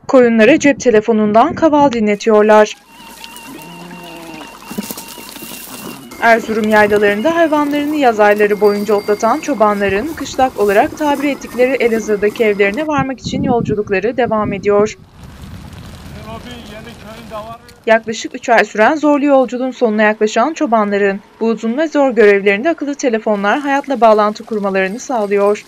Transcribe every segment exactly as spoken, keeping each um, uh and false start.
Koyunlara cep telefonundan kaval dinletiyorlar. Erzurum yaylalarında hayvanlarını yaz ayları boyunca otlatan çobanların kışlak olarak tabir ettikleri Elazığ'daki evlerine varmak için yolculukları devam ediyor. Yaklaşık üç ay süren zorlu yolculuğun sonuna yaklaşan çobanların bu uzun ve zor görevlerinde akıllı telefonlar hayatla bağlantı kurmalarını sağlıyor.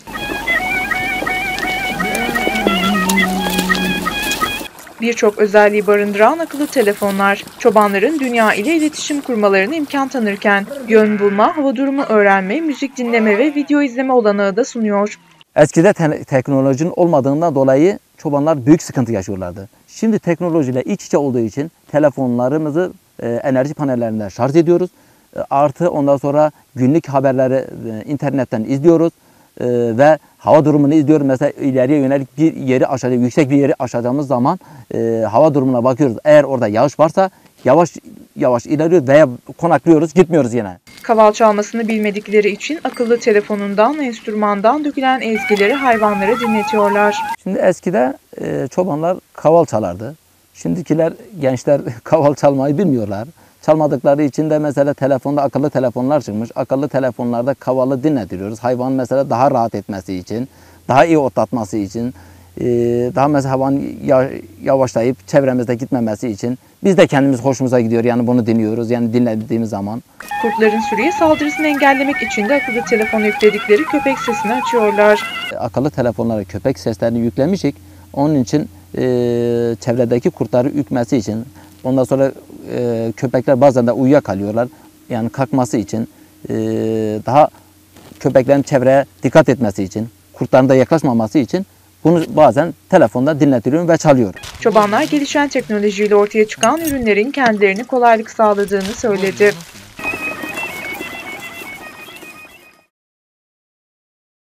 Birçok özelliği barındıran akıllı telefonlar, çobanların dünya ile iletişim kurmalarına imkan tanırken, yön bulma, hava durumu öğrenme, müzik dinleme ve video izleme olanağı da sunuyor. Eskide te teknolojinin olmadığından dolayı çobanlar büyük sıkıntı yaşıyorlardı. Şimdi teknolojiyle iç içe olduğu için telefonlarımızı e, enerji panellerinden şarj ediyoruz. E, artı ondan sonra günlük haberleri e, internetten izliyoruz. Ee, ve hava durumunu izliyoruz. Mesela ileriye yönelik bir yeri aşacağız, yüksek bir yeri aşacağımız zaman e, hava durumuna bakıyoruz. Eğer orada yağış varsa yavaş yavaş ilerliyoruz veya konaklıyoruz, gitmiyoruz yine. Kaval çalmasını bilmedikleri için akıllı telefonundan, enstrümandan dökülen ezgileri hayvanlara dinletiyorlar. Şimdi eskide e, çobanlar kaval çalardı. Şimdikiler gençler kaval çalmayı bilmiyorlar. Çalmadıkları için de mesela telefonda akıllı telefonlar çıkmış. Akıllı telefonlarda kavalı dinletiyoruz. Hayvan mesela daha rahat etmesi için, daha iyi otlatması için, daha mesela hayvan yavaşlayıp çevremizde gitmemesi için biz de kendimiz hoşumuza gidiyor. Yani bunu dinliyoruz. Yani dinlediğimiz zaman. Kurtların sürüye saldırısını engellemek için de akıllı telefonu yükledikleri köpek sesini açıyorlar. Akıllı telefonlara köpek seslerini yüklemişik. Onun için e, çevredeki kurtları ürkmesi için. Ondan sonra e, köpekler bazen de uyuyakalıyorlar. Yani kalkması için, e, daha köpeklerin çevreye dikkat etmesi için, kurtların da yaklaşmaması için bunu bazen telefonda dinletiyorum ve çalıyorum. Çobanlar gelişen teknolojiyle ortaya çıkan ürünlerin kendilerine kolaylık sağladığını söyledi.